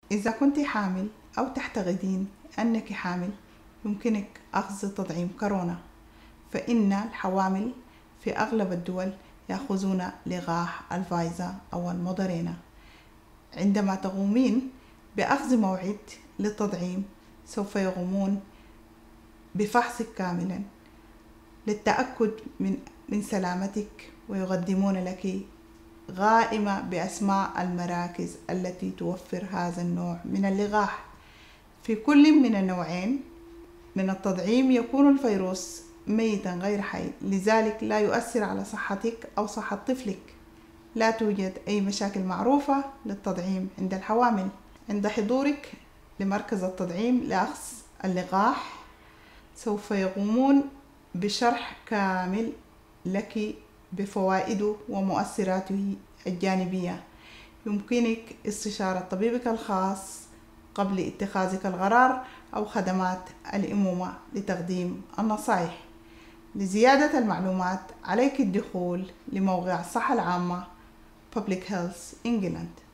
إذا كنت حامل أو تعتقدين أنك حامل، يمكنك أخذ تطعيم كورونا، فإن الحوامل في أغلب الدول يأخذون لقاح الفايزر أو الموديرنا. عندما تقومين بأخذ موعد للتطعيم، سوف يقومون بفحصك كاملا للتأكد من سلامتك، ويقدمون لك قائمة بأسماء المراكز التي توفر هذا النوع من اللقاح. في كل من النوعين من التطعيم يكون الفيروس ميتا غير حي، لذلك لا يؤثر على صحتك أو صحة طفلك. لا توجد أي مشاكل معروفة للتطعيم عند الحوامل. عند حضورك لمركز التطعيم لأخذ اللقاح، سوف يقومون بشرح كامل لك بفوائده ومؤثراته الجانبية. يمكنك استشارة طبيبك الخاص قبل اتخاذك القرار أو خدمات الأمومة لتقديم النصائح. لزيادة المعلومات عليك الدخول لموقع الصحة العامة Public Health England.